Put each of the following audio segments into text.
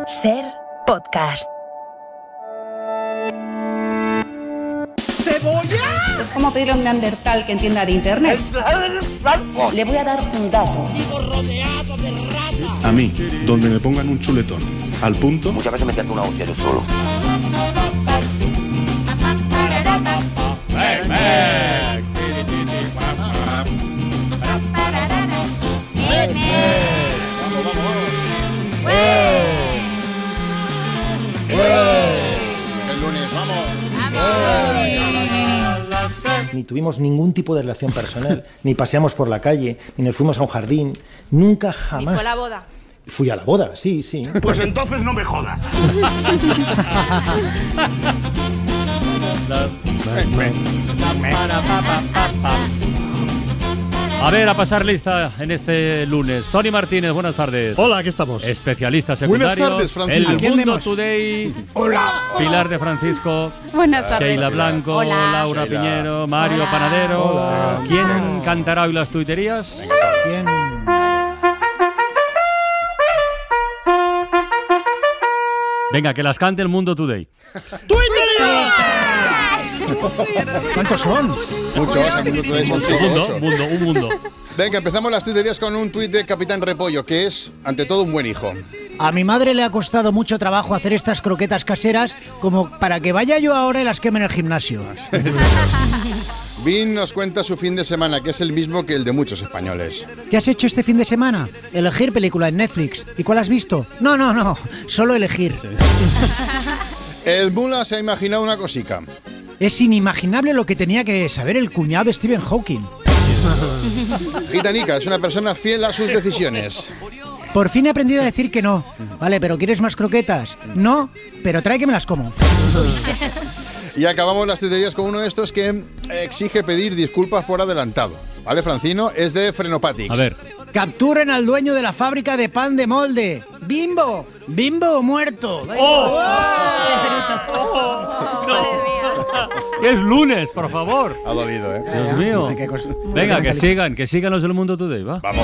Ser Podcast. ¡Cebolla! Es como pedirle a un neandertal que entienda de internet. Le voy a dar un dato. A mí, donde me pongan un chuletón al punto. Muchas veces me canto una hostia yo solo. El lunes, vamos. Ni tuvimos ningún tipo de relación personal, ni paseamos por la calle, ni nos fuimos a un jardín, nunca, jamás. ¿Y fue a la boda? Fui a la boda, sí. Pues entonces no me jodas. A ver, a pasar lista en este lunes. Tony Martínez, buenas tardes. Hola, aquí estamos. Especialista secundario. Buenas tardes, Francisco. El Mundo Today. Hola. Pilar de Francisco. Buenas tardes. Sheila Blanco. Hola. Laura Sheila. Piñero. Mario Hola. Panadero. Hola. ¿Quién cantará hoy las tuiterías? ¿Quién? Venga, que las cante el Mundo Today. ¿Cuántos son? Muchos, el mundo today son 7, 8. Un mundo. Venga, empezamos las tuiterías con un tuit de Capitán Repollo, que es, ante todo, un buen hijo. A mi madre le ha costado mucho trabajo hacer estas croquetas caseras como para que vaya yo ahora y las queme en el gimnasio. Vin nos cuenta su fin de semana, que es el mismo que el de muchos españoles. ¿Qué has hecho este fin de semana? Elegir película en Netflix. ¿Y cuál has visto? No, solo elegir. El Mula se ha imaginado una cosica. Es inimaginable lo que tenía que saber el cuñado de Stephen Hawking. Gitanica es una persona fiel a sus decisiones. Por fin he aprendido a decir que no. Vale, pero ¿quieres más croquetas? No, pero trae que me las como. Y acabamos las tuiterías con uno de estos que exige pedir disculpas por adelantado. ¿Vale, Francino? Es de Frenopatics. A ver. Capturen al dueño de la fábrica de pan de molde. ¡Bimbo! ¡Bimbo muerto! Que es lunes, por favor. Ha dolido, ¿eh? Dios mío. Qué cosa. Venga, que sigan los del Mundo Today, va. Vamos.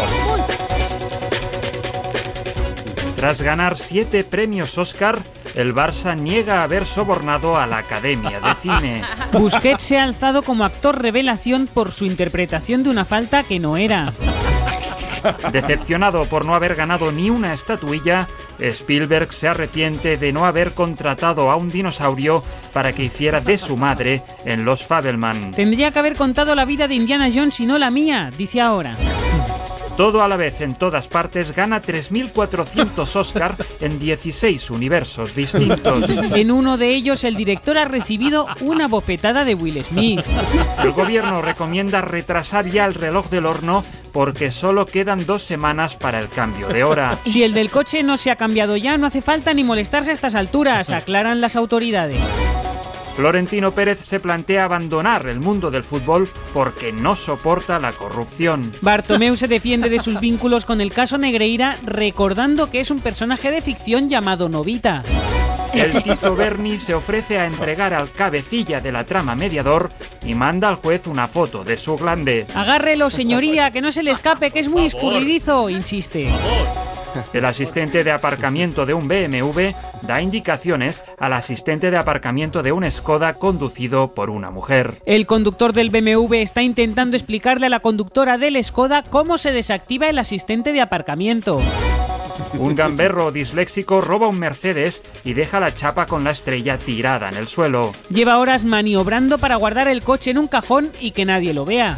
Tras ganar 7 premios Oscar, el Barça niega haber sobornado a la Academia de Cine. Busquets se ha alzado como actor revelación por su interpretación de una falta que no era. Decepcionado por no haber ganado ni una estatuilla, Spielberg se arrepiente de no haber contratado a un dinosaurio para que hiciera de su madre en Los Fabelman. Tendría que haber contado la vida de Indiana Jones y no la mía, dice ahora. Todo a la vez en todas partes gana 3.400 Oscar en 16 universos distintos. En uno de ellos el director ha recibido una bofetada de Will Smith. El gobierno recomienda retrasar ya el reloj del horno porque solo quedan 2 semanas para el cambio de hora. Si el del coche no se ha cambiado ya, no hace falta ni molestarse a estas alturas, aclaran las autoridades. Florentino Pérez se plantea abandonar el mundo del fútbol porque no soporta la corrupción. Bartomeu se defiende de sus vínculos con el caso Negreira, recordando que es un personaje de ficción llamado Novita. El Tito Berni se ofrece a entregar al cabecilla de la trama mediador y manda al juez una foto de su glande. Agárrelo, señoría, que no se le escape, que es muy escurridizo, insiste. El asistente de aparcamiento de un BMW da indicaciones al asistente de aparcamiento de un Skoda conducido por una mujer. El conductor del BMW está intentando explicarle a la conductora del Skoda cómo se desactiva el asistente de aparcamiento. Un gamberro disléxico roba un Mercedes y deja la chapa con la estrella tirada en el suelo. Lleva horas maniobrando para guardar el coche en un cajón y que nadie lo vea.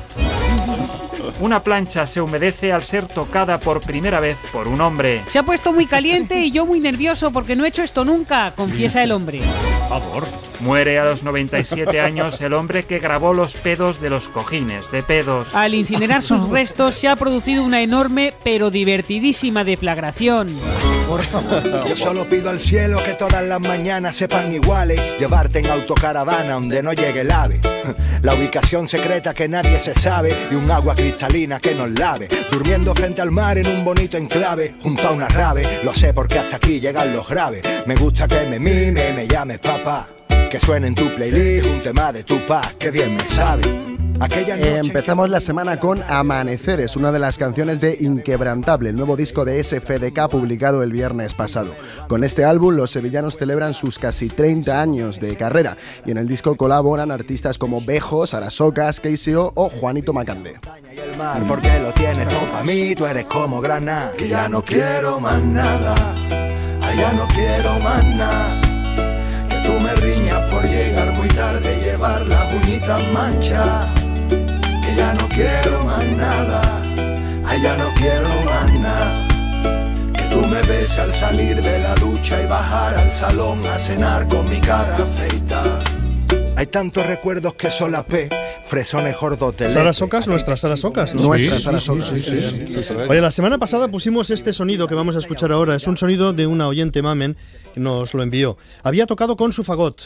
Una plancha se humedece al ser tocada por primera vez por un hombre. Se ha puesto muy caliente y yo muy nervioso porque no he hecho esto nunca, confiesa el hombre. Por favor. Muere a los 97 años el hombre que grabó los pedos de los cojines de pedos. Al incinerar sus restos se ha producido una enorme pero divertidísima deflagración. Por favor, yo solo pido al cielo que todas las mañanas sepan iguales, llevarte en autocaravana donde no llegue el ave, la ubicación secreta que nadie se sabe y un agua cristalina que nos lave, durmiendo frente al mar en un bonito enclave, junto a una rave, lo sé porque hasta aquí llegan los graves, me gusta que me mime, me llames papá, que suene en tu playlist un tema de Tupac que bien me sabe. Empezamos la semana con Amaneceres, una de las canciones de Inquebrantable, el nuevo disco de SFDK publicado el viernes pasado. Con este álbum los sevillanos celebran sus casi 30 años de carrera y en el disco colaboran artistas como Bejo, Sara Socas, KCO o Juanito Macande. El mar porque lo tienes todo para mí, tú eres como Granada. Que ya no quiero más nada, ya no quiero más nada. Que tú me riñas por llegar muy tarde y llevar las uñitas manchas. Que ya no quiero más nada, ya no quiero más nada. Que tú me beses al salir de la ducha y bajar al salón a cenar con mi cara afeita. Hay tantos recuerdos que solapé, fresones gordos de Sara Socas, nuestra Sara Socas, ¿no? Nuestra Sara Socas. Sí. Oye, la semana pasada pusimos este sonido que vamos a escuchar ahora. Es un sonido de una oyente Mamen que nos lo envió. Había tocado con su fagot.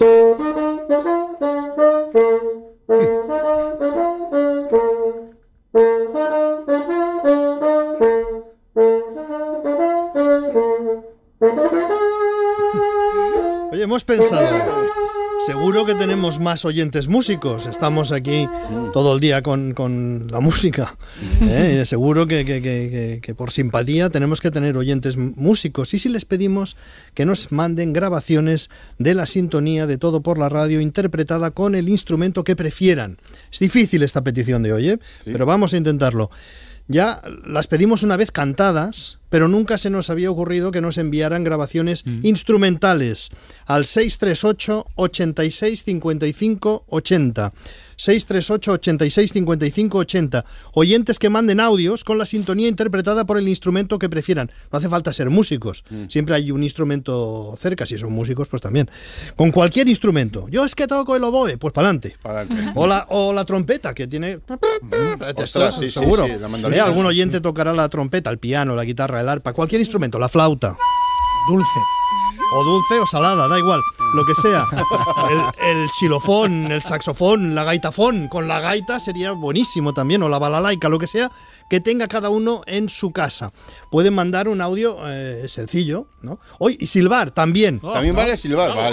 Oye, hemos pensado, seguro que tenemos más oyentes músicos. Estamos aquí todo el día con la música. Seguro que por simpatía tenemos que tener oyentes músicos. ¿Y si les pedimos que nos manden grabaciones de la sintonía de Todo por la Radio interpretada con el instrumento que prefieran? Es difícil esta petición de hoy, pero vamos a intentarlo. Ya las pedimos una vez cantadas, pero nunca se nos había ocurrido que nos enviaran grabaciones instrumentales al 638 86 55 80. 638 86 55 80. Oyentes que manden audios con la sintonía interpretada por el instrumento que prefieran. No hace falta ser músicos. Siempre hay un instrumento cerca. Si son músicos, pues también. Con cualquier instrumento. Yo es que toco el oboe, pues para adelante. O la trompeta, que tiene... Ostras, sí, seguro. sí, la algún oyente tocará la trompeta, el piano, la guitarra, el arpa, cualquier instrumento, la flauta. Dulce. O dulce o salada, da igual, lo que sea. El xilofón, el saxofón, la gaitafón, con la gaita sería buenísimo también, o la balalaica, lo que sea, que tenga cada uno en su casa. Pueden mandar un audio sencillo, ¿no? Y silbar también. También vale silbar, vale.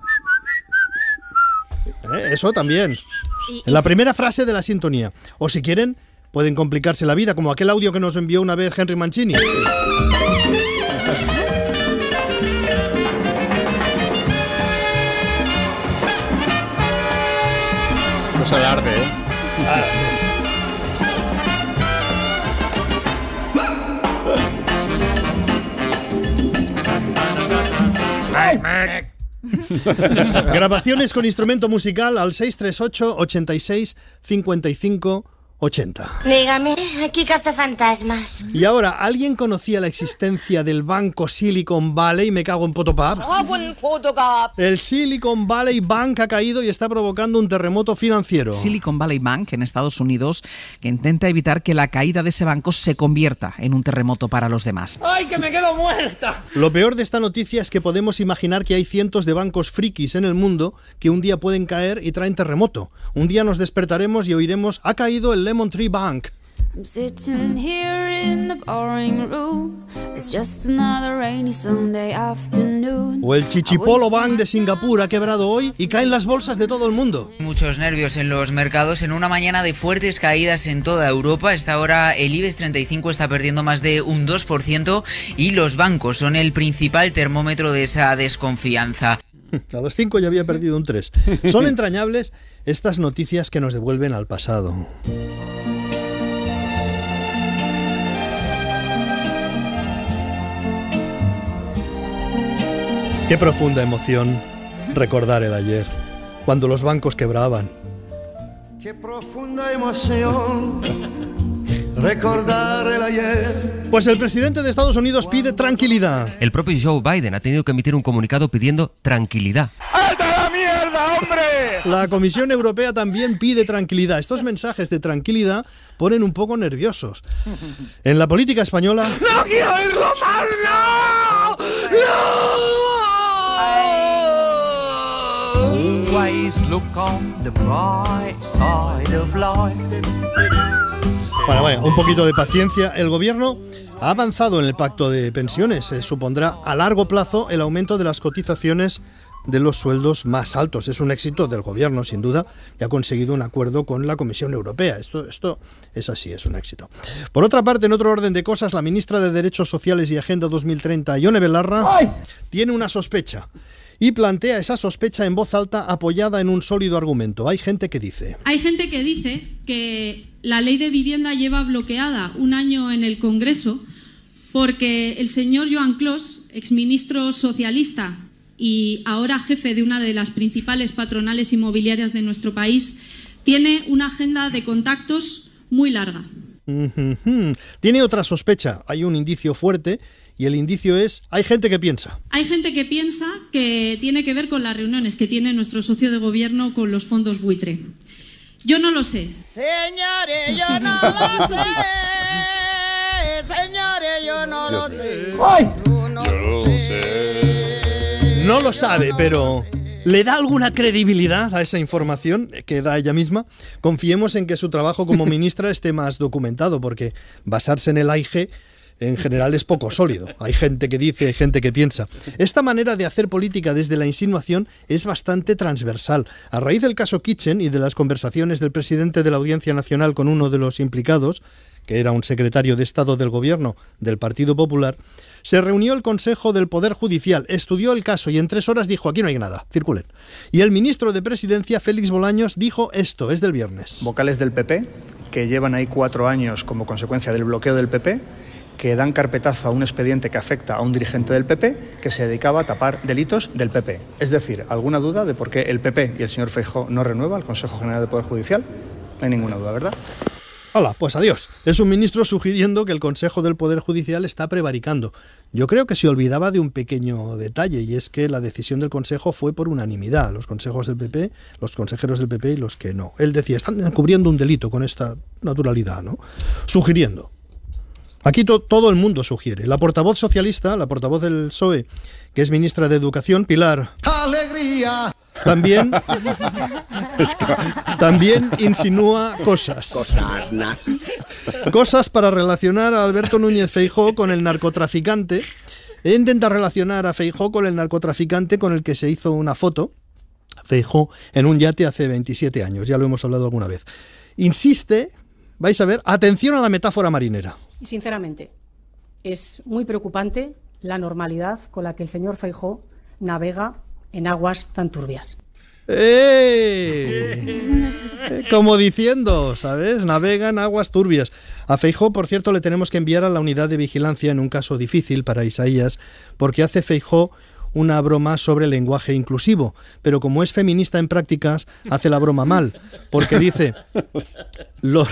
Eso también. En la primera frase de la sintonía. O si quieren, pueden complicarse la vida, como aquel audio que nos envió una vez Henry Mancini. No se alarde, Grabaciones con instrumento musical al 638 86 55 80. Dígame, aquí cazafantasmas. Y ahora, ¿alguien conocía la existencia del banco Silicon Valley? Me cago en Potopap. El Silicon Valley Bank ha caído y está provocando un terremoto financiero. Silicon Valley Bank en Estados Unidos, que intenta evitar que la caída de ese banco se convierta en un terremoto para los demás. ¡Ay, que me quedo muerta! Lo peor de esta noticia es que podemos imaginar que hay cientos de bancos frikis en el mundo que un día pueden caer y traen terremoto. Un día nos despertaremos y oiremos: ha caído el Lemon Tree Bank. I'm sitting here in the boring room. It's just another rainy Sunday afternoon. O el Chichipolo Bank de Singapur ha quebrado hoy y caen las bolsas de todo el mundo. Muchos nervios en los mercados en una mañana de fuertes caídas en toda Europa. A esta hora el IBEX 35 está perdiendo más de un 2% y los bancos son el principal termómetro de esa desconfianza. A las 5 ya había perdido un 3. Son entrañables estas noticias que nos devuelven al pasado. Qué profunda emoción recordar el ayer, cuando los bancos quebraban. Qué profunda emoción recordar el ayer. Pues el presidente de Estados Unidos pide tranquilidad. El propio Joe Biden ha tenido que emitir un comunicado pidiendo tranquilidad. ¡Alta la mierda, hombre! La Comisión Europea también pide tranquilidad. Estos mensajes de tranquilidad ponen un poco nerviosos. En la política española... ¡No quiero oírlo más! ¡No! ¡No! Always look on the bright side of life. Bueno, un poquito de paciencia. El gobierno ha avanzado en el pacto de pensiones. Supondrá a largo plazo el aumento de las cotizaciones de los sueldos más altos. Es un éxito del gobierno, sin duda, que ha conseguido un acuerdo con la Comisión Europea. Esto es así, es un éxito. Por otra parte, en otro orden de cosas, la ministra de Derechos Sociales y Agenda 2030, Ione Belarra, tiene una sospecha. Y plantea esa sospecha en voz alta, apoyada en un sólido argumento. Hay gente que dice que la ley de vivienda lleva bloqueada un año en el Congreso porque el señor Joan Clos, exministro socialista y ahora jefe de una de las principales patronales inmobiliarias de nuestro país, tiene una agenda de contactos muy larga. Tiene otra sospecha. Hay un indicio fuerte. Y el indicio es, hay gente que piensa que tiene que ver con las reuniones que tiene nuestro socio de gobierno con los fondos buitre. Yo no lo sé. Señores, yo no lo sé. Señores, yo no lo sé. No lo sabe, pero ¿le da alguna credibilidad a esa información que da ella misma? Confiemos en que su trabajo como ministra esté más documentado, porque basarse en el AIG en general es poco sólido. Hay gente que dice, hay gente que piensa. Esta manera de hacer política desde la insinuación es bastante transversal. A raíz del caso Kitchen y de las conversaciones del presidente de la Audiencia Nacional con uno de los implicados, que era un secretario de Estado del Gobierno del Partido Popular, se reunió el Consejo del Poder Judicial, estudió el caso y en 3 horas dijo, aquí no hay nada, circulen. Y el ministro de Presidencia, Félix Bolaños, dijo esto, es del viernes. Vocales del PP, que llevan ahí 4 años como consecuencia del bloqueo del PP, que dan carpetazo a un expediente que afecta a un dirigente del PP que se dedicaba a tapar delitos del PP. Es decir, ¿alguna duda de por qué el PP y el señor Feijóo no renueva el Consejo General del Poder Judicial? No hay ninguna duda, ¿verdad? Hola, pues adiós. Es un ministro sugiriendo que el Consejo del Poder Judicial está prevaricando. Yo creo que se olvidaba de un pequeño detalle, y es que la decisión del Consejo fue por unanimidad. Los consejos del PP, los consejeros del PP y los que no. Él decía, están encubriendo un delito con esta naturalidad, ¿no? Sugiriendo. Aquí todo el mundo sugiere. La portavoz socialista, la portavoz del PSOE, que es ministra de Educación, Pilar ¡Alegría! También insinúa cosas para relacionar a Alberto Núñez Feijóo con el narcotraficante. Intenta relacionar a Feijóo con el narcotraficante con el que se hizo una foto, Feijóo, en un yate hace 27 años. Ya lo hemos hablado alguna vez. Insiste, vais a ver, atención a la metáfora marinera. Y sinceramente, es muy preocupante la normalidad con la que el señor Feijóo navega en aguas tan turbias. Como diciendo, ¿sabes? Navega en aguas turbias. A Feijóo, por cierto, le tenemos que enviar a la unidad de vigilancia en un caso difícil para Isaías, porque hace Feijóo una broma sobre lenguaje inclusivo, pero como es feminista en prácticas, hace la broma mal, porque dice los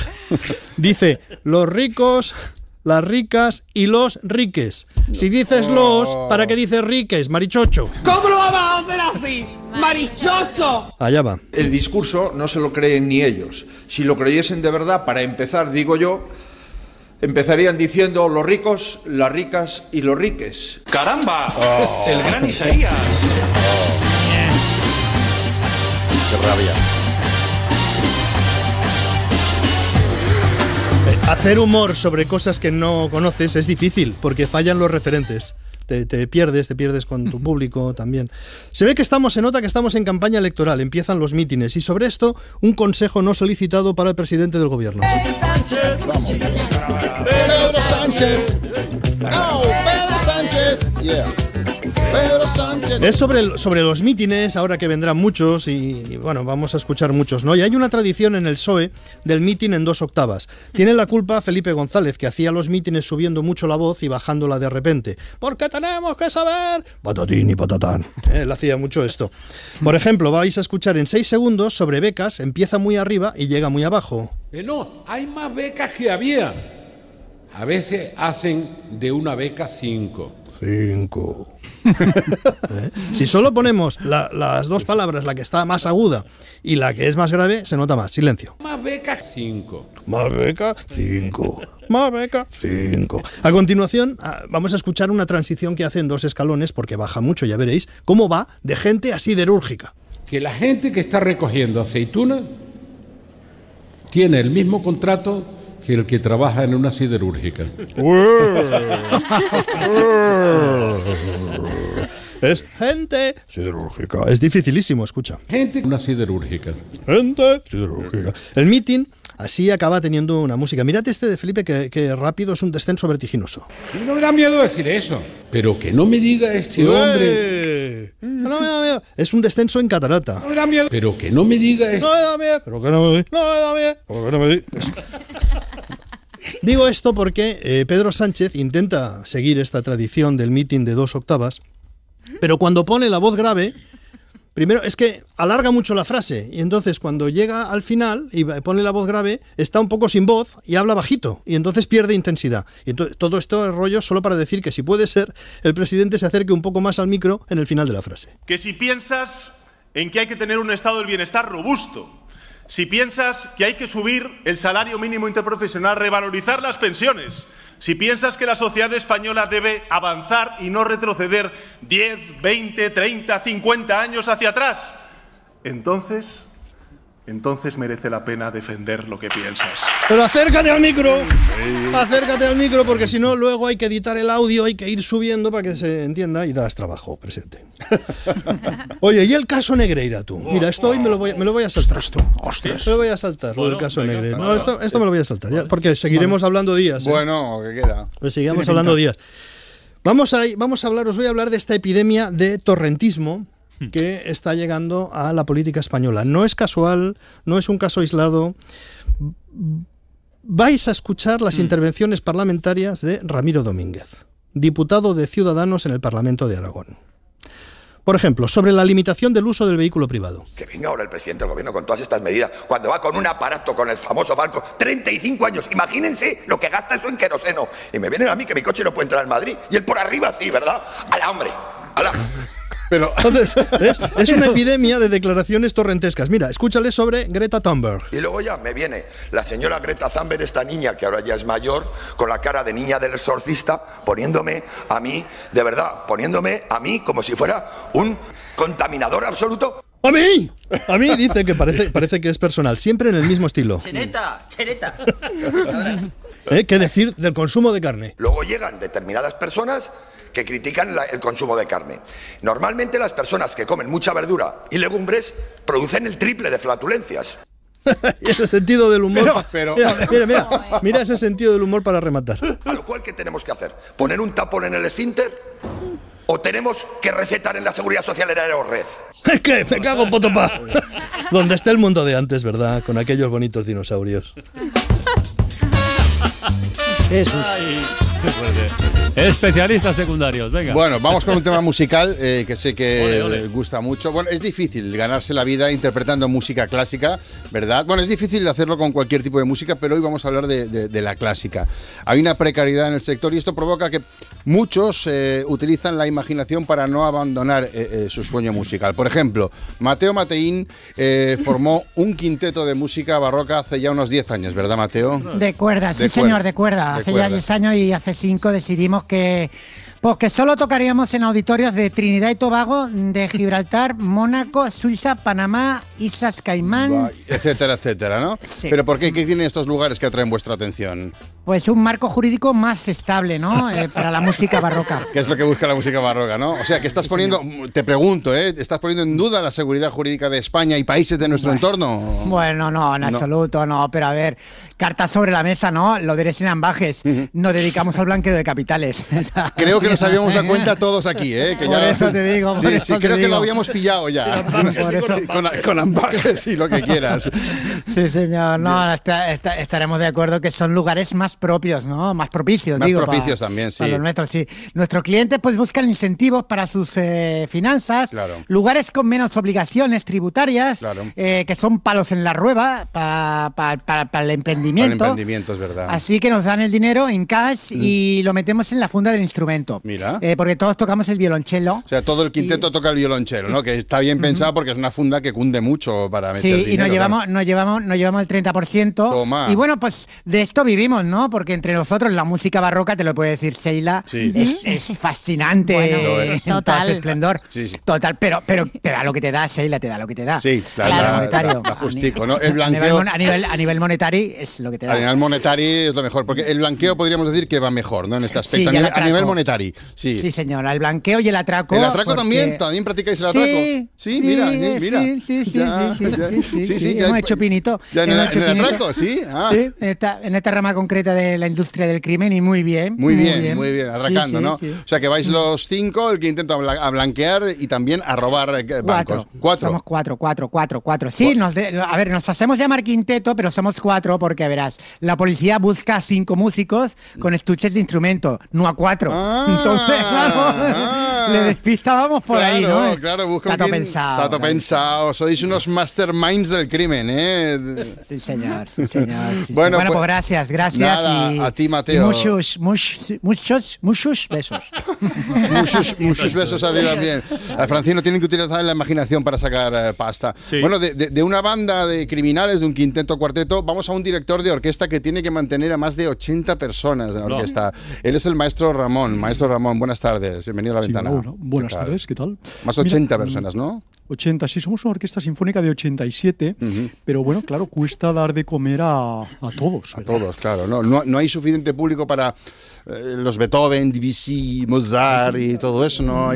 ricos, las ricas y los riques. Si dices los, ¿para qué dices riques, marichocho? ¿Cómo lo vamos a hacer así, marichocho? Allá va. El discurso no se lo creen ni ellos. Si lo creyesen de verdad, para empezar, digo yo, empezarían diciendo los ricos, las ricas y los riques. ¡Caramba! El gran Isaías. ¡Qué rabia! Hacer humor sobre cosas que no conoces es difícil, porque fallan los referentes. Te pierdes con tu público también. Se ve que se nota que estamos en campaña electoral, empiezan los mítines, y sobre esto, un consejo no solicitado para el presidente del gobierno. Vamos. Pedro Sánchez. No, Pedro Sánchez. Yeah. Pedro Sánchez. Es sobre los mítines, ahora que vendrán muchos, y bueno, vamos a escuchar muchos, ¿no? Y hay una tradición en el PSOE del mítin en 2 octavas. Tiene la culpa Felipe González, que hacía los mítines subiendo mucho la voz y bajándola de repente. Porque tenemos que saber... Patatín y patatán. Él hacía mucho esto. Por ejemplo, vais a escuchar en 6 segundos sobre becas, empieza muy arriba y llega muy abajo. No, hay más becas que había. A veces hacen de una beca 5. 5. Si solo ponemos las 2 palabras, la que está más aguda y la que es más grave, se nota más. Silencio. Más beca 5. Más beca 5. Más beca 5. A continuación, vamos a escuchar una transición que hace en 2 escalones, porque baja mucho, ya veréis cómo va de gente a siderúrgica. Que la gente que está recogiendo aceituna tiene el mismo contrato que el que trabaja en una siderúrgica. Es gente siderúrgica. Es dificilísimo, escucha. Gente, una siderúrgica. Gente siderúrgica. El meeting así acaba teniendo una música. Mírate este de Felipe, que rápido es un descenso vertiginoso. Y no me da miedo decir eso. Pero que no me diga este hombre. No me da miedo. Es un descenso en catarata. No me da miedo. Pero que no me diga esto. No me da miedo. Pero que no me da miedo. Pero que no me diga. Digo esto porque Pedro Sánchez intenta seguir esta tradición del meeting de 2 octavas, pero cuando pone la voz grave, primero es que alarga mucho la frase, y entonces cuando llega al final y pone la voz grave, está un poco sin voz y habla bajito, y entonces pierde intensidad. Y entonces, todo esto es rollo solo para decir que si puede ser, el presidente se acerque un poco más al micro en el final de la frase. Que si piensas en que hay que tener un estado del bienestar robusto, si piensas que hay que subir el salario mínimo interprofesional, revalorizar las pensiones, si piensas que la sociedad española debe avanzar y no retroceder 10, 20, 30, 50 años hacia atrás, entonces merece la pena defender lo que piensas. Pero acércate al micro, acércate al micro, porque si no luego hay que editar el audio, hay que ir subiendo para que se entienda y das trabajo, presidente. Oye, y el caso Negreira, tú. Mira, esto hoy me lo voy a saltar. Ostras. Me lo voy a saltar, lo del caso Negreira. No, esto me lo voy a saltar, ya, porque seguiremos hablando días. Bueno, ¿qué queda? Pues sigamos hablando días. Vamos a hablar, os voy a hablar de esta epidemia de torrentismo que está llegando a la política española. No es casual, no es un caso aislado. Vais a escuchar las intervenciones parlamentarias de Ramiro Domínguez, diputado de Ciudadanos en el Parlamento de Aragón. Por ejemplo, sobre la limitación del uso del vehículo privado. Que venga ahora el presidente del gobierno con todas estas medidas, cuando va con un aparato, con el famoso Falcon, 35 años. Imagínense lo que gasta eso en queroseno. Y me vienen a mí que mi coche no puede entrar en Madrid. Y él por arriba sí, ¿verdad? ¡Hala, hombre! ¡Hala! Pero entonces, es una epidemia de declaraciones torrentescas. Mira, escúchale sobre Greta Thunberg. Y luego ya me viene la señora Greta Thunberg, esta niña que ahora ya es mayor, con la cara de niña del exorcista, poniéndome a mí, de verdad, poniéndome a mí como si fuera un contaminador absoluto. ¡A mí! A mí dice que parece que es personal, siempre en el mismo estilo. ¡Cheneta! ¡Cheneta! ¿Qué decir del consumo de carne? Luego llegan determinadas personas que critican el consumo de carne. Normalmente las personas que comen mucha verdura y legumbres producen el triple de flatulencias. Y ese sentido del humor... Mira ese sentido del humor para rematar. A lo cual, ¿qué tenemos que hacer? ¿Poner un tapón en el esfínter? ¿O tenemos que recetar en la Seguridad Social el Aerored? Es que me cago en potopá. Donde está el mundo de antes, ¿verdad? Con aquellos bonitos dinosaurios. Jesús. Especialistas secundarios, venga. Bueno, vamos con un tema musical que sé que gusta mucho. Bueno, es difícil ganarse la vida interpretando música clásica, ¿verdad? Bueno, es difícil hacerlo con cualquier tipo de música, pero hoy vamos a hablar de la clásica. Hay una precariedad en el sector y esto provoca que muchos utilizan la imaginación para no abandonar su sueño musical. Por ejemplo, Mateo Mateín formó un quinteto de música barroca hace ya unos 10 años, ¿verdad, Mateo? De cuerda, sí señor, de cuerda. Hace ya 10 años y hace 5 decidimos que solo tocaríamos en auditorios de Trinidad y Tobago, de Gibraltar, Mónaco, Suiza, Panamá, Islas Caimán, etcétera, etcétera, ¿no? Sí. Pero ¿por qué? ¿Qué tienen estos lugares que atraen vuestra atención? Pues un marco jurídico más estable, ¿no? Para la música barroca. ¿Qué es lo que busca la música barroca, no? O sea, que estás poniendo, te pregunto, ¿estás poniendo en duda la seguridad jurídica de España y países de nuestro entorno? Bueno, no, en absoluto, no. Pero a ver, cartas sobre la mesa, ¿no? Lo diré sin ambajes. Nos dedicamos al blanqueo de capitales. Creo que nos habíamos dado cuenta todos aquí, ¿eh? Que por ya... eso te digo, por eso creo te que digo. lo habíamos pillado ya. Con ambajes y lo que quieras. Sí, señor. No, estaremos de acuerdo que son lugares más propios, ¿no? Más propicios, más propicios también, sí. Para los nuestros, sí. Nuestros clientes pues buscan incentivos para sus finanzas, lugares con menos obligaciones tributarias, que son palos en la rueda para el emprendimiento. Para el emprendimiento, es verdad. Así que nos dan el dinero en cash y lo metemos en la funda del instrumento. Mira. Porque todos tocamos el violonchelo. O sea, todo el quinteto toca el violonchelo, ¿no? Que está bien pensado porque es una funda que cunde mucho para meter dinero. Sí, y nos llevamos el 30%. Toma. Y bueno, pues de esto vivimos, ¿no? ¿no? Porque entre nosotros la música barroca, te lo puede decir Sheila, Sí. es fascinante, Bueno, en total. todo su esplendor. Sí, sí. Total, pero te da lo que te da, Sheila, te da lo que te da. Sí, claro, A nivel la monetario. justico, ¿no? El A blanqueo... nivel monetario es lo que te da. A nivel monetario es lo mejor, porque el blanqueo podríamos decir que va mejor, ¿no? En este aspecto, Sí, y el a nivel atraco. monetario. Sí. Sí, señora, el blanqueo y el atraco. ¿El atraco porque- también practicáis el atraco? Sí, mira. Sí, Ya, ya hemos hecho pinito. Ya en hemos el hecho pinito. atraco, sí. Ah. Sí, en esta rama concreta de la industria del crimen y muy bien. Muy bien, atracando, Sí, ¿no? sí. O sea que vais los 5, el que intenta a blanquear y también a robar bancos. 4. Somos 4. Sí, a ver, nos hacemos llamar quinteto, pero somos 4 porque, verás, la policía busca a 5 músicos con estuches de instrumento, no a 4. Entonces, claro, le despistábamos por ahí, ¿no? Claro, busca Está todo un pensado. Está todo pensado. Sois unos masterminds del crimen, ¿eh? Sí, señor. Sí, señor. Sí, Bueno, pues pues, gracias. nada, y, a ti, Mateo. y muchos besos. Muchos besos a ti también. A Francino tienen que utilizar la imaginación para sacar pasta. Sí. Bueno, de una banda de criminales, de un quinteto cuarteto, vamos a un director de orquesta que tiene que mantener a más de 80 personas en la orquesta. Él es el maestro Ramón. Maestro Ramón, buenas tardes. Bienvenido a la ventana. Hola, buenas tardes, ¿qué tal? Más 80 personas, ¿no? 80, sí, somos una orquesta sinfónica de 87, pero bueno, claro, cuesta dar de comer a todos. A todos, claro. No hay suficiente público para los Beethoven, Debussy, Mozart y todo eso, ¿no?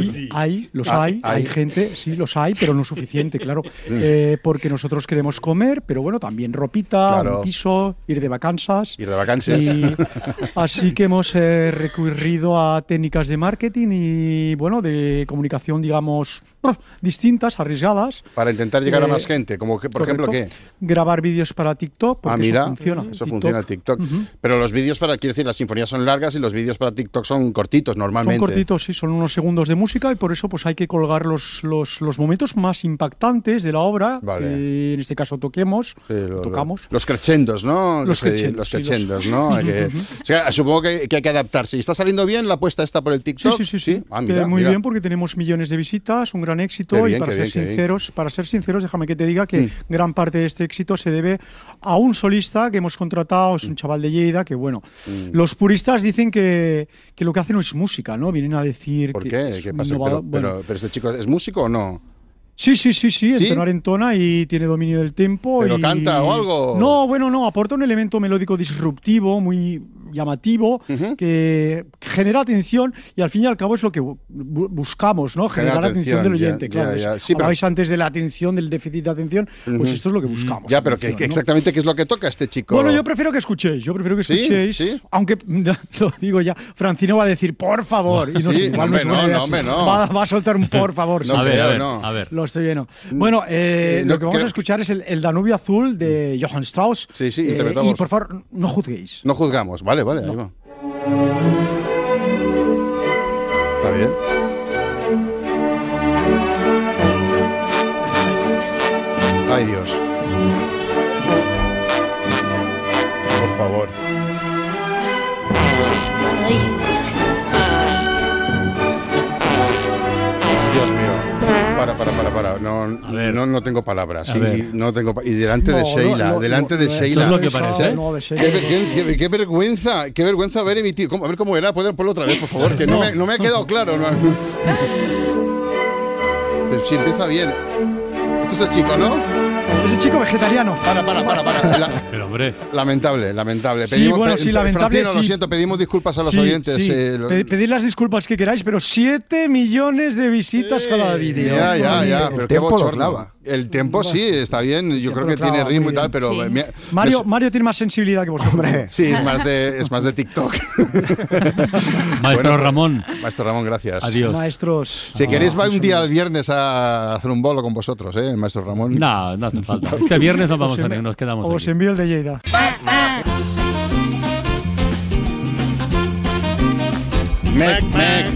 Hay gente, sí, los hay, pero no suficiente, claro. Porque nosotros queremos comer, pero bueno, también ropita, Claro. un piso, ir de vacanzas. Ir de vacances. Y así que hemos recurrido a técnicas de marketing y, bueno, de comunicación, digamos, distintas, arriesgadas. Para intentar llegar a más gente, como que, por ejemplo, ¿qué? Grabar vídeos para TikTok, porque Mira, eso funciona. eso funciona el TikTok. Pero los vídeos quiero decir, las sinfonías son largas y los vídeos para TikTok son cortitos normalmente. Son cortitos, sí, son unos segundos de música y por eso pues hay que colgar los momentos más impactantes de la obra, Vale. que en este caso tocamos. Los crescendos, ¿no? Los crescendos, Los sí, crescendos, ¿no? O sea, supongo que hay que adaptarse. ¿Y está saliendo bien la apuesta esta por el TikTok? Sí. Ah, mira, Muy mira. bien, porque tenemos millones de visitas, un gran éxito. Qué bien, y para qué ser bien, qué bien. sinceros, déjame que te diga que gran parte de este éxito se debe a un solista que hemos contratado, es un chaval de Lleida, que bueno, los puristas dicen que lo que hacen no es música, ¿no? Vienen a decir ¿Por que qué? es ¿Qué un pasa? innovador. Pero este chico, ¿es músico o no? Sí, entonar entona y tiene dominio del tempo. ¿Pero y... canta o algo? No, aporta un elemento melódico disruptivo, muy llamativo, que genera atención y al fin y al cabo es lo que buscamos, ¿no? Generar Genera atención del atención, oyente, ya, claro. ya. Sí, pero- Hablabais antes de la atención, del déficit de atención, pues esto es lo que buscamos. Ya, pero atención, ¿no? exactamente qué es lo que toca este chico. Bueno, yo prefiero que escuchéis, ¿Sí? aunque lo digo ya, Francino va a decir por favor, y no Sí, sé, igual hombre, es buena idea, hombre, sí. no. Va a soltar un por favor. No, sí. a ver. Lo estoy viendo. Bueno, lo que vamos a escuchar es el Danubio Azul de Johann Strauss. Sí, interpretamos. Y por favor, no juzguéis. No juzgamos, vale, ahí va. Está bien. Ay, Dios. Por favor. Dios mío. Para. No tengo palabras. Y delante de Sheila. Delante de Sheila. Esto es lo que parece. Qué vergüenza haber emitido. A ver cómo era. ¿Pueden ponerlo otra vez, por favor? Que no me ha quedado claro. Pero sí, empieza bien. Este es el chico, ¿no? Es el chico vegetariano. Para. Pero hombre. Lamentable. Sí, lamentable. Francino, lo siento, pedimos disculpas a los oyentes. Sí. Pedid las disculpas que queráis, pero 7 millones de visitas cada vídeo. Ya, pero qué bochorno. El tiempo sí, está bien. Yo creo que tiene ritmo y tal, pero... Mario tiene más sensibilidad que vosotros. Sí, es más de TikTok. Maestro Ramón. Maestro Ramón, gracias. Adiós. Maestros. Si queréis, va un día el viernes a hacer un bolo con vosotros, Maestro Ramón. No hace falta. Este viernes no vamos a ir, nos quedamos Os aquí. envío el de Lleida. Mec.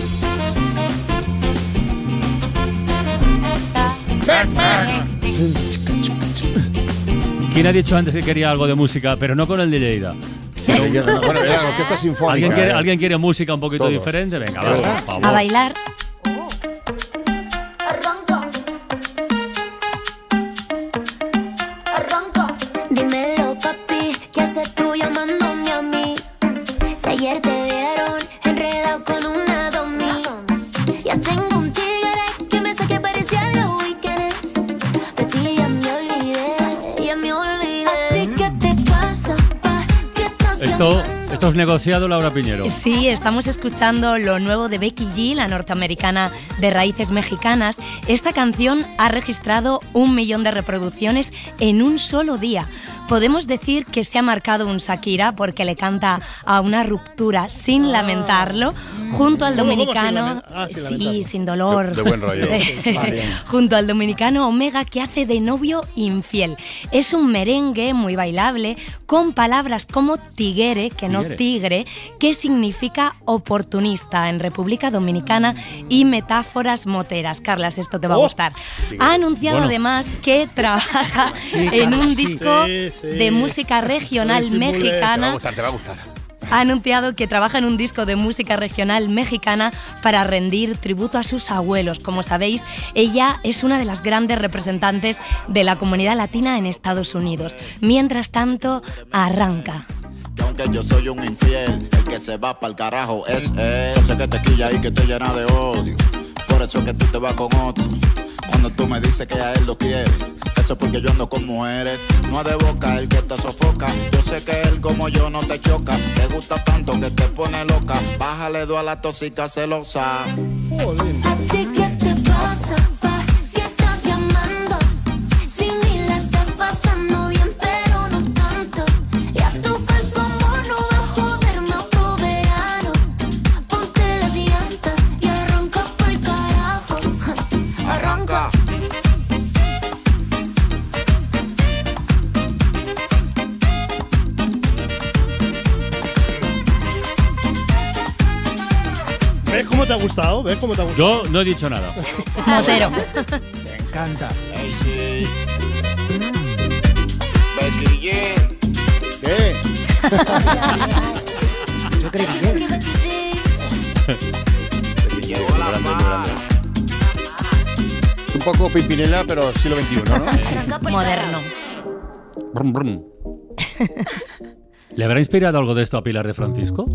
¿Quién ha dicho antes que quería algo de música, pero no con el de Lleida? Bueno, era la orquesta sinfónica. ¿Alguien quiere música un poquito Todos. diferente? Venga, Todos. va, por favor. A bailar. Dímelo, papi, ¿qué haces tú llamándome Ya tengo un tigre que me saque a parecer los weekends. De ti ya me olvidé, ya me olvidé. ¿A ti qué te pasa, pa? ¿Qué estás Esto es negociado, Laura Piñero. Sí, estamos escuchando lo nuevo de Becky G, la norteamericana de raíces mexicanas. Esta canción ha registrado 1 millón de reproducciones en un solo día. Podemos decir que se ha marcado un Shakira porque le canta a una ruptura sin lamentarlo, junto al dominicano, sin dolor, de buen rollo. junto al dominicano Omega, que hace de novio infiel. Es un merengue muy bailable con palabras como tiguere, que no tigre, que significa oportunista en República Dominicana, y metáforas moteras. Carlas, esto te va a gustar. Ha anunciado además que trabaja en un disco de música regional mexicana. Te va a gustar. Ha anunciado que trabaja en un disco de música regional mexicana para rendir tributo a sus abuelos. Como sabéis, ella es una de las grandes representantes de la comunidad latina en Estados Unidos. Mientras tanto, arranca. Que aunque yo soy un infiel, el que se va pa'l carajo es él. Yo sé que te quilla y que te llena de odio, por eso es que tú te vas con otro. Cuando tú me dices que a él lo quieres, eso es porque yo ando con mujeres. No es de boca el que te sofoca. Yo sé que él como yo no te choca. Te gusta tanto que te pone loca. Bájale 2 a la tóxica celosa. ¿A ti qué te pasa, pa? ¿Qué estás llamando? Si ni la estás pasando bien, pero no tanto. Y a tu falso amor no va a joderme otro verano. Ponte las llantas y arranca pa'l carajo. Arranca. ¿Ves cómo te ha gustado? ¿Ves cómo te ha gustado? Yo no he dicho nada. Motero. Me encanta. Hey, sí. Becky G. ¿Qué? Yo creo que Llegó la mala. Un poco Pimpinela, pero siglo XXI, ¿no? Moderno. Brum, brum. ¿Le habrá inspirado algo de esto a Pilar de Francisco?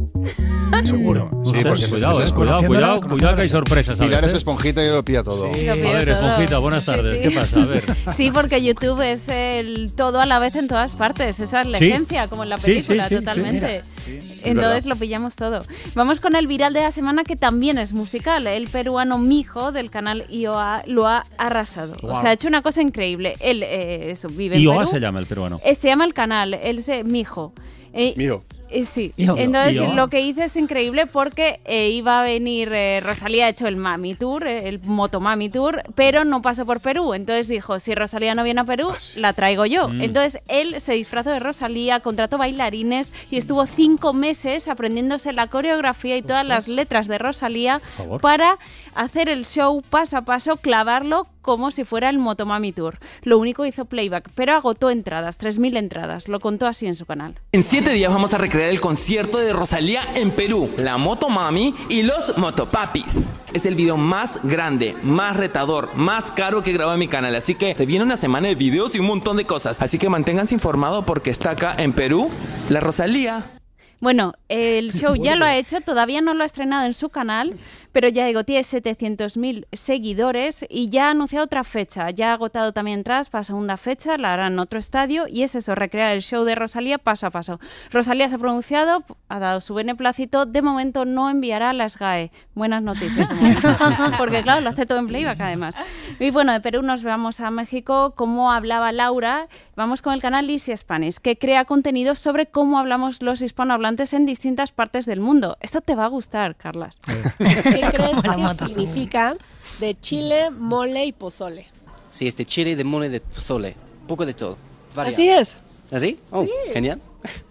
Seguro. Sí, porque cuidado, que hay sorpresas. Pilar es esponjita y lo pilla todo. Sí. A ver, esponjita, buenas tardes. ¿Qué pasa? A ver. Sí, porque YouTube es el todo a la vez en todas partes. Esa es la esencia, como en la película, totalmente. Entonces lo pillamos todo. Vamos con el viral de la semana, que también es musical. El peruano Mijo, del canal IOA, lo ha arrasado. Wow. O sea, ha hecho una cosa increíble. Él vive en IOA Perú. se llama el peruano. Se llama el canal, él se Mijo. Mijo. Sí, entonces lo que hice es increíble porque iba a venir Rosalía, ha hecho el Mami Tour, el Moto Mami Tour, pero no pasó por Perú. Entonces dijo, si Rosalía no viene a Perú, la traigo yo. Entonces él se disfrazó de Rosalía, contrató bailarines y estuvo 5 meses aprendiéndose la coreografía y todas las letras de Rosalía para hacer el show paso a paso, clavarlo como si fuera el Motomami Tour. Lo único hizo playback, pero agotó entradas, 3.000 entradas. Lo contó así en su canal. En 7 días vamos a recrear el concierto de Rosalía en Perú, la Motomami y los Motopapis. Es el video más grande, más retador, más caro que grabé en mi canal, así que se viene una semana de videos y un montón de cosas. Así que manténganse informados porque está acá en Perú la Rosalía. Bueno, el show ya lo ha hecho, todavía no lo ha estrenado en su canal, pero ya digo, tiene 700.000 seguidores y ya ha anunciado otra fecha. Ya ha agotado también entradas para segunda fecha, la hará en otro estadio y es eso, recrear el show de Rosalía paso a paso. Rosalía se ha pronunciado, ha dado su beneplácito, de momento no enviará las GAE. Buenas noticias, porque claro, lo hace todo en playback además. Y bueno, de Perú nos vamos a México, como hablaba Laura, vamos con el canal Easy Spanish, que crea contenido sobre cómo hablamos los hispanohablantes en distintas partes del mundo. Esto te va a gustar, Carlas. ¿Qué crees que significa de chile, mole y pozole? Sí, es de chile, de mole, de pozole. Un poco de todo. Variado. Así es. ¿Así? Oh, sí. Genial.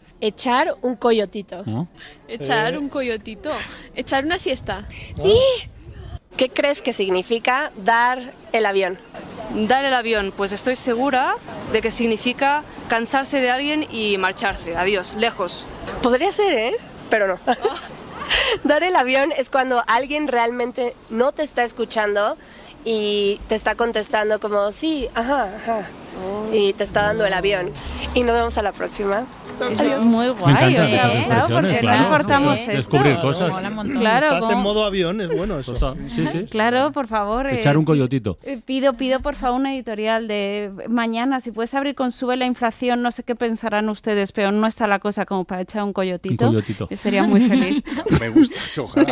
Echar un coyotito. ¿No? Echar un coyotito. Echar una siesta. Sí. ¿Qué crees que significa dar el avión? Dar el avión, pues estoy segura de que significa cansarse de alguien y marcharse. Adiós, lejos. Podría ser, ¿eh? Pero no. Dar el avión es cuando alguien realmente no te está escuchando y te está contestando como sí, ajá, ajá. Y te está dando el avión. Y nos vemos a la próxima. Es muy guay. Me encantan estas Claro, expresiones, porque claro. no importamos esto. Descubrir cosas. Claro, Estás en modo avión, es bueno eso. Sí, sí. Claro, por favor. Echar un coyotito. Pido por favor una editorial de mañana, si puedes abrir con Sube la inflación, no sé qué pensarán ustedes, pero no está la cosa como para echar un coyotito. Un coyotito. Yo sería muy feliz. Me gusta eso, ojalá.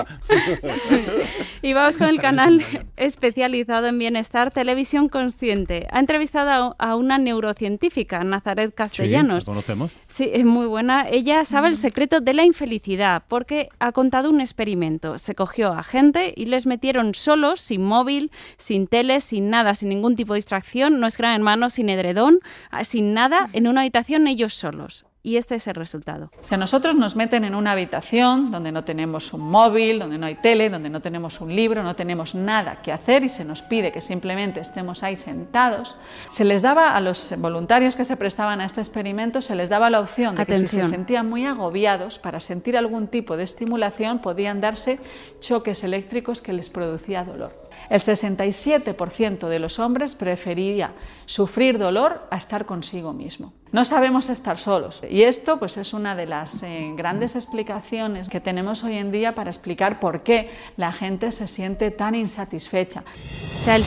Y vamos con el canal especializado en bienestar, Televisión Consciente. Ha entrevistado a una neurocientífica, Nazaret Castellanos. Sí, la conocemos. Sí, es muy buena. Ella sabe el secreto de la infelicidad porque ha contado un experimento. Se cogió a gente y les metieron solos, sin móvil, sin tele, sin nada, sin ningún tipo de distracción, no es Gran Hermano, sin edredón, sin nada, en una habitación ellos solos. Y este es el resultado. Si a nosotros nos meten en una habitación donde no tenemos un móvil, donde no hay tele, donde no tenemos un libro, no tenemos nada que hacer y se nos pide que simplemente estemos ahí sentados, se les daba a los voluntarios que se prestaban a este experimento, se les daba la opción de que si se sentían muy agobiados, para sentir algún tipo de estimulación podían darse choques eléctricos que les producía dolor. El 67% de los hombres prefería sufrir dolor a estar consigo mismo. No sabemos estar solos y esto pues es una de las grandes explicaciones que tenemos hoy en día para explicar por qué la gente se siente tan insatisfecha. O sea, el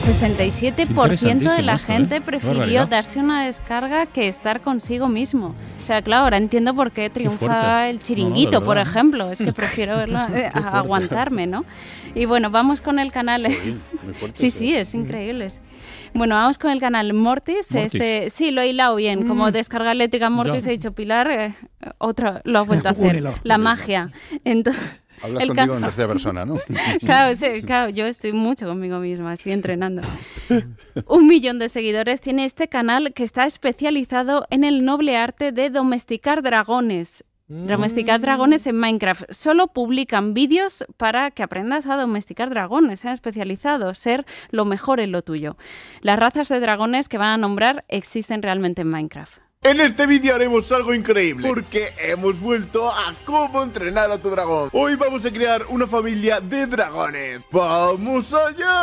67% de la gente prefirió darse darse una descarga que estar consigo mismo. O sea, claro, ahora entiendo por qué triunfa el Chiringuito, por ejemplo. Es que prefiero verlo a aguantarme, ¿no? Y bueno, vamos con el canal... Sí, es increíble. Bueno, vamos con el canal Mortis. Sí, lo he hilado bien. Como descarga eléctrica Mortis, he dicho Pilar, otro lo ha vuelto a hacer. La magia. Entonces... Hablas contigo en tercera persona, ¿no? Claro, sí, claro, yo estoy mucho conmigo misma, estoy entrenando. 1 millón de seguidores tiene este canal que está especializado en el noble arte de domesticar dragones. Domesticar dragones en Minecraft. Solo publican vídeos para que aprendas a domesticar dragones. Se han especializado, ser lo mejor en lo tuyo. Las razas de dragones que van a nombrar existen realmente en Minecraft. En este vídeo haremos algo increíble, porque hemos vuelto a cómo entrenar a tu dragón. Hoy vamos a crear una familia de dragones. ¡Vamos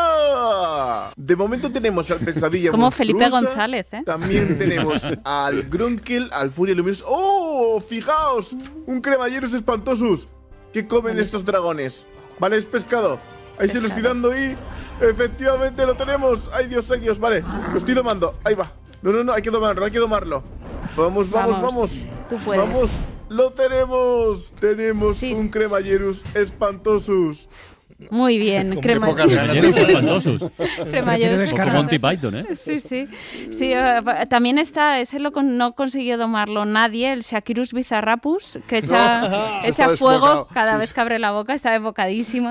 allá! De momento tenemos al Pesadilla Como Felipe Monstruosa. González, ¿eh? También tenemos al Grunkel, al Furia Luminosa. ¡Oh! Fijaos, un cremalleros espantosos. ¿Qué comen estos dragones? Vale, es pescado. Ahí se lo estoy dando y efectivamente lo tenemos. ¡Ay Dios, vale! Lo estoy domando, ahí va. No, hay que domarlo. Vamos. Tú puedes. Vamos, lo tenemos. Tenemos un cremallerus espantosus. Muy bien, Cremalleros espantosos. Cremalleros Como Monty Python, ¿eh? Sí, también está, ese no consiguió domarlo nadie, el Shakirus bizarrapus, que echa fuego cada vez que abre la boca, está desbocadísimo.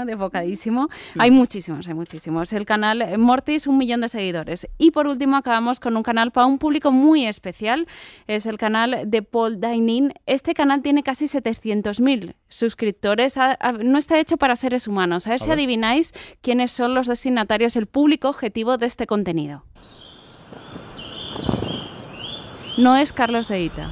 Hay muchísimos. El canal Mortis, 1 millón de seguidores. Y por último acabamos con un canal para un público muy especial, es el canal de Paul Dainin. Este canal tiene casi 700.000 suscriptores, no está hecho para seres humanos. A ver si adivináis quiénes son los destinatarios, el público objetivo de este contenido. No es Carlos de Ita.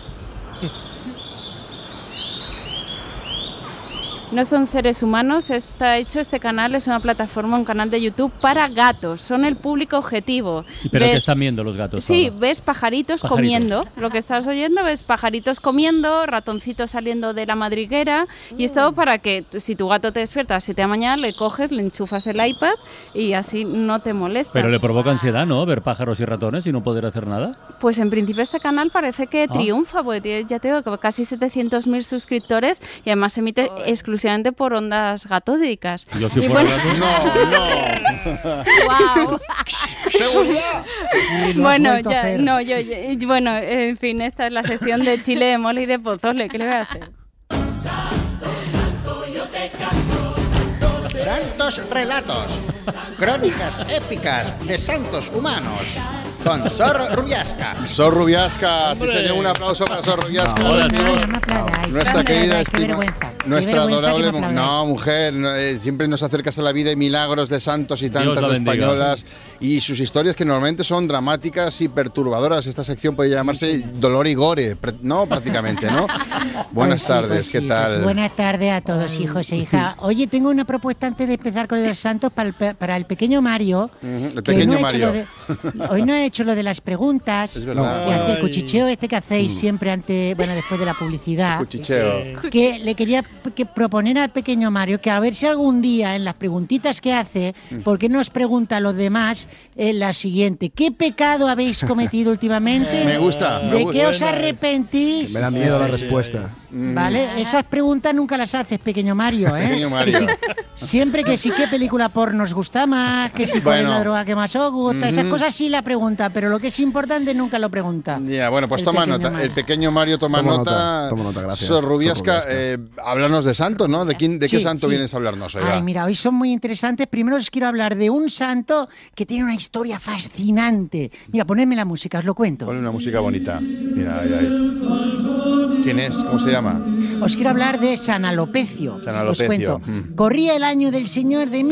No son seres humanos, está hecho este canal, es una plataforma, un canal de YouTube para gatos, son el público objetivo. ¿Pero qué están viendo los gatos? Sí, ahora? ves pajaritos comiendo, lo que estás oyendo, ves pajaritos comiendo, ratoncitos saliendo de la madriguera, y es todo para que si tu gato te despierta a las 7 de la mañana, le coges, le enchufas el iPad y así no te molesta. Pero le provoca ansiedad, ¿no? Ver pájaros y ratones y no poder hacer nada. Pues en principio este canal parece que triunfa, porque tiene, ya te digo, casi 700.000 suscriptores y además se emite exclusivamente por ondas gatódicas. Yo si fuera gato... ¡Wow! ¡Seguridad! Bueno, en fin, esta es la sección de chile de mole y de pozole. ¿Qué le voy a hacer? Santos relatos, crónicas épicas de santos humanos, con Sor Rubiasca. Sor Rubiasca, sí señor, un aplauso para Sor Rubiasca. Nuestra querida estimada. Nuestra adorable que me aplaudáis. no, mujer, siempre nos acercas a la vida y milagros de santos y Dios tantas la bendiga. españolas y sus historias que normalmente son dramáticas y perturbadoras. Esta sección puede llamarse Dolor y Gore, no prácticamente, ¿no? Buenas tardes, ¿qué tal? Buenas tardes a todos, hijos e hijas. Oye, tengo una propuesta antes de empezar con los santos para el pequeño Mario. El que hoy no pequeño ha hecho Mario. lo de- hoy no ha hecho lo de las preguntas. Es verdad. Que hace el cuchicheo este que hacéis siempre después de la publicidad. Cuchicheo. Que le quería proponer al pequeño Mario que a ver si algún día en las preguntitas que hace, ¿por qué nos pregunta a los demás la siguiente? ¿Qué pecado habéis cometido últimamente? Me gusta, me ¿De gusta. qué os arrepentís? Me da miedo la respuesta. ¿Vale? Esas preguntas nunca las haces, pequeño Mario, ¿eh? Pequeño Mario. Que siempre que sí, qué película porno os gusta más, que si cuál es Bueno. la droga que más os gusta, esas cosas sí la pregunta, pero lo que es importante nunca lo pregunta. Ya, bueno, pues El toma pequeño nota. Mario. El pequeño Mario toma nota. Toma nota, gracias. Sor Rubiasca, Sor Rubiasca. háblanos de santos, ¿no? ¿De qué Sí, santo sí. vienes a hablarnos hoy? Ay, va? mira, hoy son muy interesantes. Primero os quiero hablar de un santo que tiene una historia fascinante. Mira, ponedme la música, os lo cuento. Ponle una música bonita. Mira, ahí. ¿Quién es? ¿Cómo se llama? Os quiero hablar de San Alopecio. San Alopecio. Os cuento. Mm. Corría el año del Señor de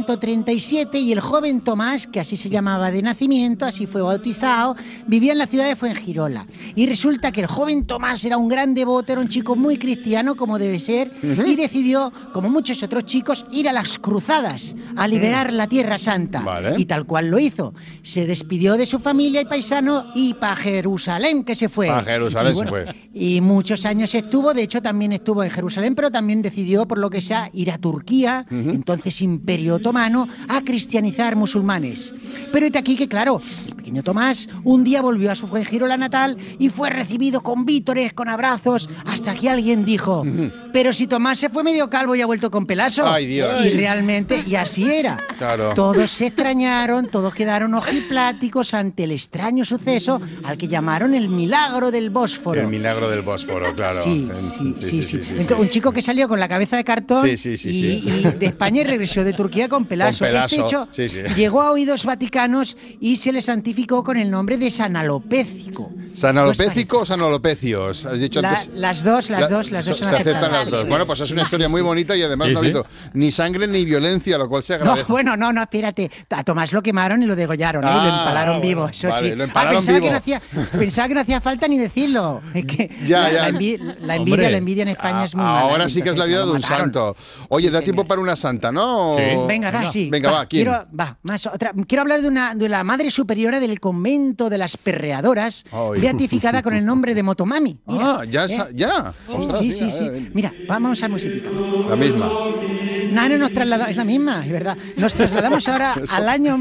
1137 y el joven Tomás, que así se llamaba de nacimiento, así fue bautizado, vivía en la ciudad de Fuengirola. Y resulta que el joven Tomás era un gran devoto, era un chico muy cristiano, como debe ser, y decidió, como muchos otros chicos, ir a las cruzadas, a liberar la Tierra Santa. Vale. Y tal cual lo hizo. Se despidió de su familia y paisano y para Jerusalén que se fue. Pa' Jerusalén Y se fue. Y muchos años estuvo, de hecho también estuvo en Jerusalén, pero también decidió, por lo que sea, ir a Turquía, entonces Imperio Otomano, a cristianizar musulmanes. Pero hete aquí que, claro, el pequeño Tomás un día volvió a su Fuengirola natal y fue recibido con vítores, con abrazos, hasta que alguien dijo, pero si Tomás se fue medio calvo y ha vuelto con pelazo. Ay, Dios. Y realmente, y así era. Claro. Todos se extrañaron, todos quedaron ojipláticos ante el extraño suceso al que llamaron el milagro del Bósforo. El milagro del Bósforo, claro. Sí. Entonces, un chico que salió con la cabeza de cartón y de España y regresó de Turquía con pelazo. Con pelazo, Este hecho sí, sí. llegó a oídos vaticanos y se le santificó con el nombre de San Alopécico. ¿San Alopécico o San Alopecios? Has dicho antes. Las dos son Se aceptadas. aceptan las dos. Bueno, pues es una historia muy bonita y además Sí, no ha sí. habido ni sangre ni violencia, lo cual se No, agradece. bueno, no, espérate. A Tomás lo quemaron y lo degollaron, ¿eh? Y lo empalaron vivo, eso vale, sí. lo empalaron pensaba, vivo. pensaba que no hacía falta ni decirlo. Es que Ya, ya. la Hombre. envidia en España es muy mala. Ahora sí que es la vida de un Lo mataron. santo. Oye, Sí, da señor. tiempo para una santa, ¿no? Sí. Venga, va, sí. Venga, va, ¿quién? Quiero hablar de la madre superiora del convento de las Perreadoras, Ay. beatificada con el nombre de Motomami. Mira, Ah, ya, ya. Ostras, sí, mira, sí, sí. mira. Mira, vamos a musiquita. La misma. No, nos trasladamos, es la misma, es verdad. Nos trasladamos ahora al año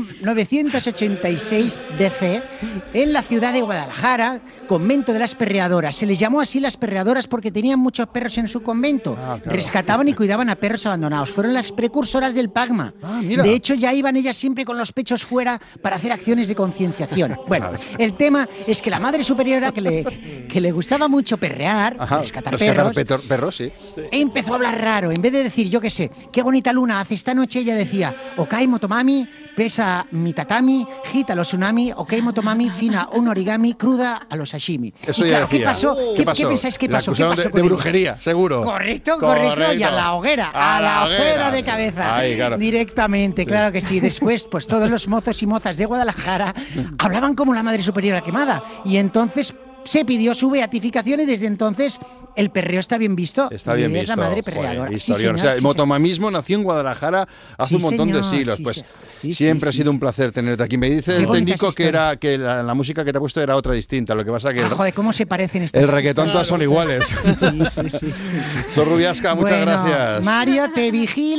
986 DC, en la ciudad de Guadalajara, convento de las Perreadoras. Se les llamó así las Perreadoras porque tenían muchos perros en su convento. Claro. Rescataban y cuidaban a perros abandonados. Fueron las precursoras del Pagma. Mira. De hecho, ya iban ellas siempre con los pechos fuera para hacer acciones de concienciación. Bueno, el tema es que la madre superiora, que le gustaba mucho perrear, Ajá, rescatar rescatar perros, perros, sí. empezó a hablar raro. En vez de decir, yo qué sé, qué bonita luna hace esta noche, ella decía, Okai Motomami, pesa mi tatami, gita los tsunami, Okai Motomami, fina un origami, cruda a los sashimi. Eso Y ya claro, decía. ¿qué pasó? ¿Qué ¿Qué pensáis que La pasó? ¿Qué acusaron pasó de con ella? brujería, seguro. Correcto, y a la hoguera, A la hoguera. de cabeza. Ahí, claro. Directamente, claro que sí. Después, pues todos los mozos y mozas de Guadalajara hablaban como la madre superiora quemada. Y entonces se pidió su beatificación y desde entonces el perreo está bien visto. Está bien Y visto. es la madre Joder, perreadora. Sí, historión. señor, O sea, el sí, motomamismo nació en Guadalajara hace Sí, un montón de señor, siglos. sí, Pues sí, siempre sí, ha sido un placer tenerte aquí. Me dice Qué el bonita técnico esa que historia. era que la música que te ha puesto era otra distinta. Lo que pasa que Ah, joder, ¿cómo se parecen estas el reggaetón todas son iguales. Sí. Sor Rubiasca, muchas Bueno, gracias. Mario, te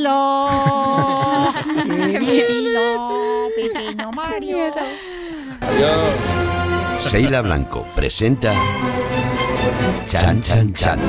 vigilo. Te vigilo, pequeño Mario. Adiós. Sheila Blanco presenta Chan Chan Chan.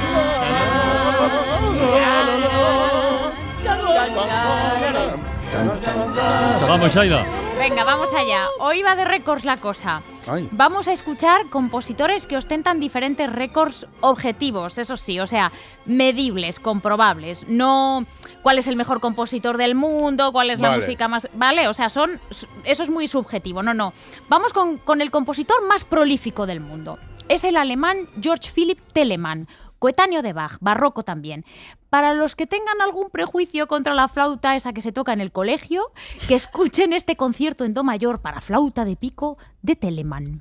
Vamos, Shaila. Venga, vamos allá. Hoy va de récords la cosa. Ay. Vamos a escuchar compositores que ostentan diferentes récords objetivos, eso sí, o sea, medibles, comprobables. No cuál es el mejor compositor del mundo, cuál es la Vale. música más... Vale, o sea, eso es muy subjetivo, no. Vamos con el compositor más prolífico del mundo. Es el alemán Georg Philipp Telemann, coetáneo de Bach, barroco también. Para los que tengan algún prejuicio contra la flauta, esa que se toca en el colegio, que escuchen este concierto en do mayor para flauta de pico de Telemann.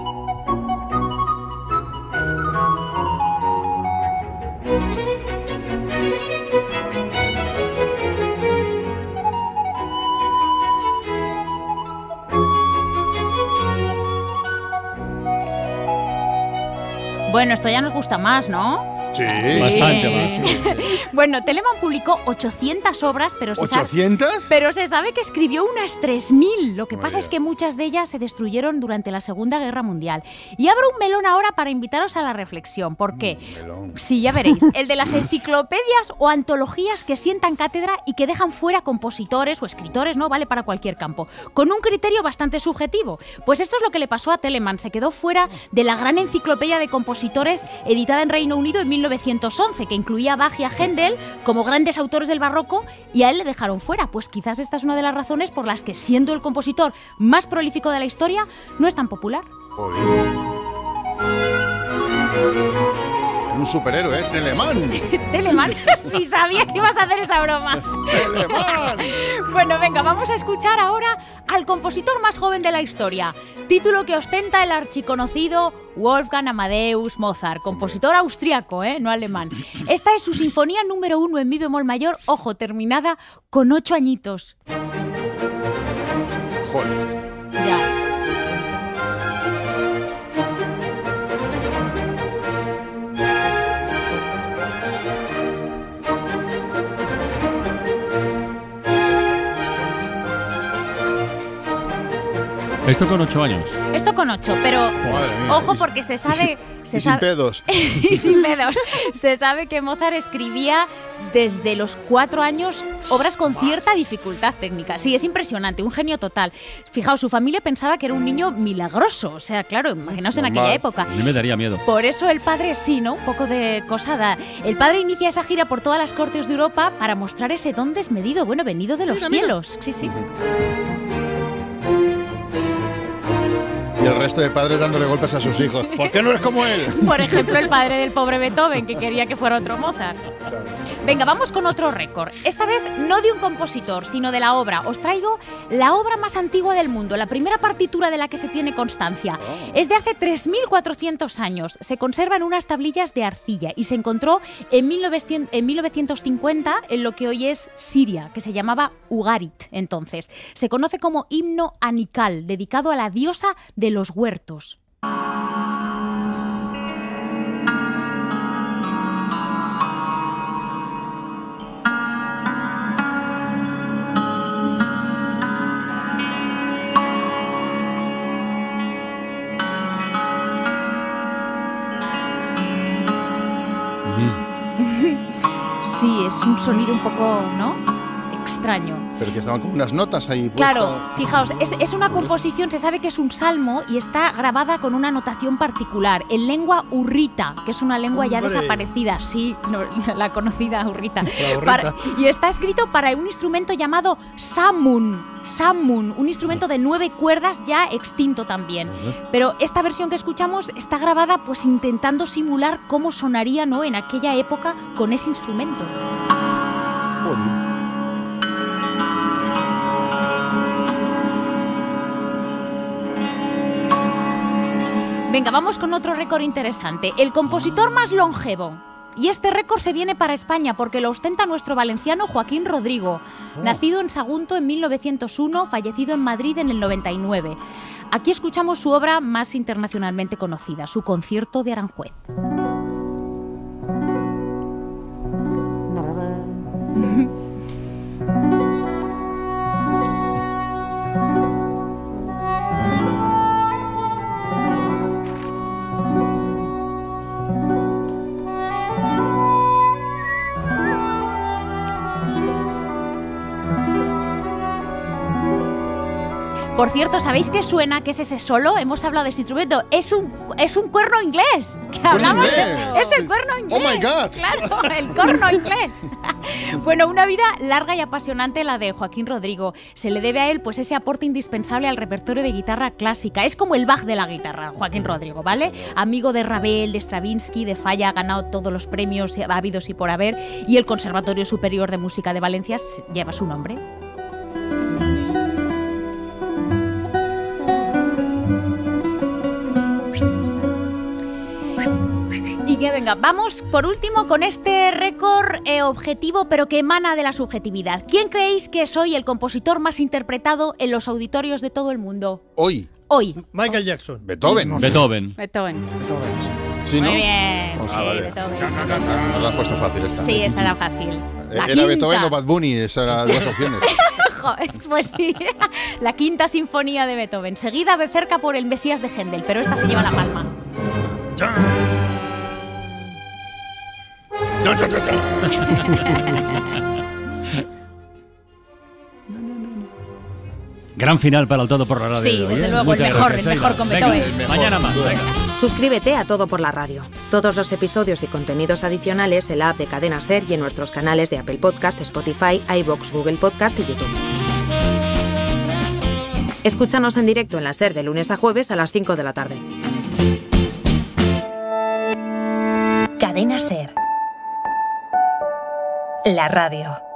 Bueno, esto ya nos gusta más, ¿no? Sí, bastante más. Bueno, Telemann publicó 800 obras, pero se sabe, ¿800? pero se sabe que escribió unas 3000. Lo que Muy pasa bien. es que muchas de ellas se destruyeron durante la Segunda Guerra Mundial. Y abro un melón ahora para invitaros a la reflexión. ¿Por qué? Sí, ya veréis. El de las enciclopedias o antologías que sientan cátedra y que dejan fuera compositores o escritores, ¿no? Vale para cualquier campo. Con un criterio bastante subjetivo. Pues esto es lo que le pasó a Telemann. Se quedó fuera de la gran enciclopedia de compositores editada en Reino Unido en 1911, que incluía a Bach y a Händel como grandes autores del barroco, y a él le dejaron fuera. Pues quizás esta es una de las razones por las que, siendo el compositor más prolífico de la historia, no es tan popular. Un superhéroe, Telemann. Telemann, sí sabía que ibas a hacer esa broma. Telemann. Bueno, venga, vamos a escuchar ahora al compositor más joven de la historia, título que ostenta el archiconocido Wolfgang Amadeus Mozart, compositor austriaco, no alemán. Esta es su sinfonía número 1 en mi bemol mayor, ojo, terminada con 8 añitos. Joder. Ya. Esto con 8 años. Esto con 8, pero Madre mía. ojo porque se sabe... Y sin pedos. Y sin pedos. Se sabe que Mozart escribía desde los 4 años obras con cierta dificultad técnica. Sí, es impresionante, un genio total. Fijaos, su familia pensaba que era un niño milagroso. O sea, claro, imaginaos en aquella época. A mí me daría miedo. Por eso el padre, sí, ¿no? Un poco de cosa da. El padre inicia esa gira por todas las cortes de Europa para mostrar ese don desmedido, bueno, venido de los cielos. Sí, sí. Y el resto de padres dándole golpes a sus hijos. ¿Por qué no eres como él? Por ejemplo, el padre del pobre Beethoven, que quería que fuera otro Mozart. Venga, vamos con otro récord. Esta vez no de un compositor, sino de la obra. Os traigo la obra más antigua del mundo, la primera partitura de la que se tiene constancia. Es de hace 3.400 años. Se conserva en unas tablillas de arcilla y se encontró en 1950 en lo que hoy es Siria, que se llamaba Ugarit entonces. Se conoce como himno anical, dedicado a la diosa de los huertos. Sí, es un sonido un poco, ¿no? Extraño. Pero que estaban como unas notas ahí puestas. Claro, fijaos, es una composición, se sabe que es un salmo y está grabada con una notación particular, en lengua hurrita, que es una lengua ya desaparecida, sí, no, la conocida hurrita. Y está escrito para un instrumento llamado samun, un instrumento de 9 cuerdas ya extinto también. Pero esta versión que escuchamos está grabada pues intentando simular cómo sonaría, ¿no?, en aquella época con ese instrumento. Venga, vamos con otro récord interesante. El compositor más longevo. Y este récord se viene para España porque lo ostenta nuestro valenciano Joaquín Rodrigo, nacido en Sagunto en 1901, fallecido en Madrid en el 99. Aquí escuchamos su obra más internacionalmente conocida, su Concierto de Aranjuez. Por cierto, ¿sabéis qué suena? ¿Qué es ese solo? Hemos hablado de ese instrumento. Es un cuerno inglés. Que hablamos inglés? Es el cuerno inglés. Oh my God. Claro, el corno inglés. Bueno, una vida larga y apasionante la de Joaquín Rodrigo. Se le debe a él pues ese aporte indispensable al repertorio de guitarra clásica. Es como el Bach de la guitarra, Joaquín Rodrigo, ¿vale? Amigo de Ravel, de Stravinsky, de Falla, ha ganado todos los premios habidos y por haber, y el Conservatorio Superior de Música de Valencia lleva su nombre. Y que venga, vamos por último con este récord objetivo, pero que emana de la subjetividad. ¿Quién creéis que es hoy el compositor más interpretado en los auditorios de todo el mundo? Hoy. Michael Jackson. Beethoven. Beethoven. ¿Sí, no? Muy bien, sí, vale. Beethoven. Nos la has puesto fácil esta. Sí, esta era fácil. La Era quinta. Beethoven o Bad Bunny, esas eran las dos opciones. Joder, pues sí, la quinta sinfonía de Beethoven, seguida de cerca por el Mesías de Händel, pero esta se lleva la palma. Gran final para el Todo por la Radio. Sí, de hoy, desde ¿eh? luego, Muchas el mejor gracias. con Venga, Beethoven. mañana más. Venga. Suscríbete a Todo por la Radio. Todos los episodios y contenidos adicionales en la app de Cadena SER y en nuestros canales de Apple Podcast, Spotify, iVoox, Google Podcast y YouTube. Escúchanos en directo en la SER de lunes a jueves a las 5 de la tarde. Cadena SER. La radio.